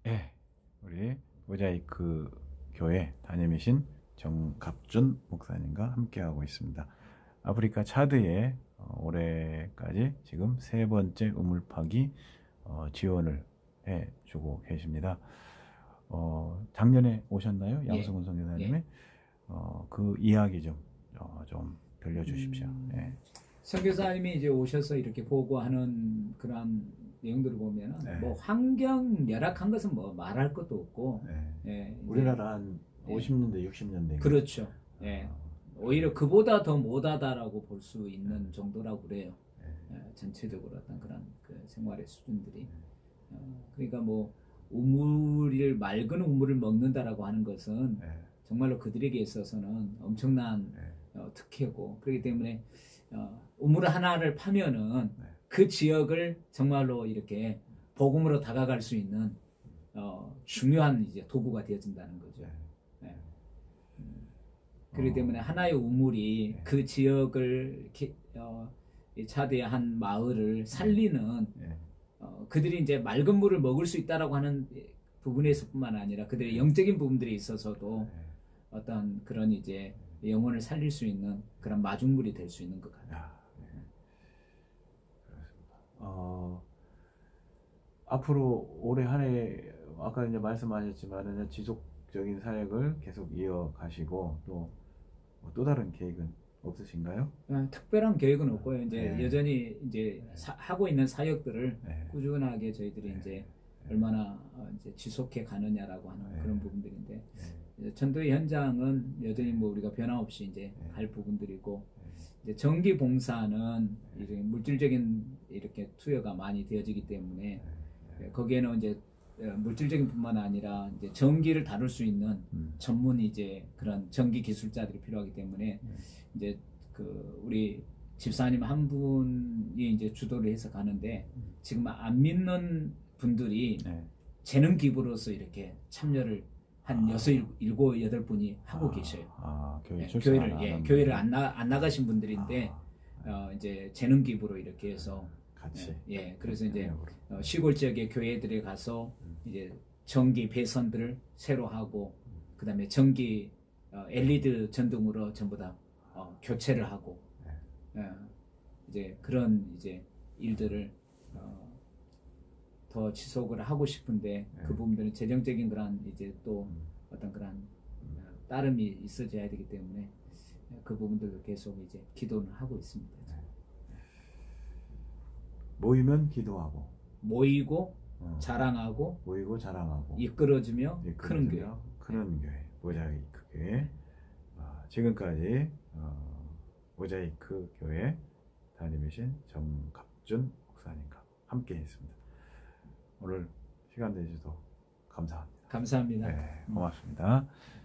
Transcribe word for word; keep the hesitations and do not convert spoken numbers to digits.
예, 우리 모자이크 교회 담임이신 정갑준 목사님과 함께하고 있습니다. 아프리카 차드에 어, 올해까지 지금 세 번째 우물파기 어, 지원을 해주고 계십니다. 어, 작년에 오셨나요? 예. 양승훈 선교사님이? 예. 어, 그 이야기 좀, 어, 좀 들려주십시오. 음, 예. 선교사님이 이제 오셔서 이렇게 보고하는 그런 내용들을 보면은 네. 뭐 환경 열악한 것은 뭐 말할 것도 없고, 네. 예, 우리나라 한 예. 오십 년대, 육십 년대. 그렇죠. 예. 오히려 그보다 더 못하다라고 볼 수 있는 정도라고 그래요. 네. 예, 전체적으로 어떤 그런 그 생활의 수준들이. 어, 그러니까 뭐 우물을 맑은 우물을 먹는다라고 하는 것은 네. 정말로 그들에게 있어서는 엄청난 네. 어, 특혜고, 그렇기 때문에 어, 우물 하나를 파면은 네. 그 지역을 정말로 이렇게 복음으로 다가갈 수 있는 어, 중요한 이제 도구가 되어진다는 거죠. 네. 네. 음, 그렇기 어. 때문에 하나의 우물이 네. 그 지역을 이렇게, 어, 이 차대의 한 마을을 살리는 네. 어, 그들이 이제 맑은 물을 먹을 수 있다라고 하는 부분에서뿐만 아니라 그들의 영적인 부분들에 있어서도 네. 어떤 그런 이제 영혼을 살릴 수 있는 그런 마중물이 될 수 있는 것 같아요. 야, 네. 그렇습니다. 어, 앞으로 올해 한 해 아까 이제 말씀하셨지만 지속적인 사역을 계속 이어가시고 또 또 다른 계획은 없으신가요? 어, 특별한 계획은 없고요. 이제 네. 여전히 이제 네. 사, 하고 있는 사역들을 네. 꾸준하게 저희들이 네. 이제 네. 얼마나 어, 이제 지속해 가느냐라고 하는 네. 그런 부분들인데, 네. 전도의 현장은 여전히 뭐 우리가 변함없이 이제 네. 갈 부분들이고, 네. 이제 전기 봉사는 네. 이제 물질적인 이렇게 투여가 많이 되어지기 때문에 네. 거기에는 이제 물질적인 뿐만 아니라 이제 전기를 다룰 수 있는 음. 전문 이제 그런 전기 기술자들이 필요하기 때문에 네. 이제 그 우리 집사님 한 분이 이제 주도를 해서 가는데, 지금 안 믿는 분들이 네. 재능 기부로서 이렇게 참여를 한 아. 여섯 일곱 여덟 분이 하고 아, 계셔요. 아, 교회 예, 출석 교회를 안 예, 하는 교회를 분들. 안, 나, 안 나가신 분들인데 아, 어, 이제 재능 기부로 이렇게 해서 같이. 예, 예, 그래서 이제 협력으로. 어, 시골 지역의 교회들에 가서 이제 전기 배선들을 새로 하고, 그 다음에 전기 어, 엘이디 전등으로 전부 다 어, 교체를 하고, 네. 예, 이제 그런 이제 일들을 어, 더 지속을 하고 싶은데, 네. 그 부분들은 재정적인 그런 이제 또 음. 어떤 그런 어, 따름이 있어져야 되기 때문에 그 부분들도 계속 이제 기도는 하고 있습니다. 네. 모이면 기도하고 모이고 어. 자랑하고 모이고 자랑하고 이끌어주며 크는 교회. 이끌어주며 크는 교회, 모자이크 교회. 어, 지금까지 어, 모자이크 교회 담임이신 정갑준 목사님과 함께했습니다. 오늘 시간 내주셔서 감사합니다. 감사합니다. 네, 고맙습니다.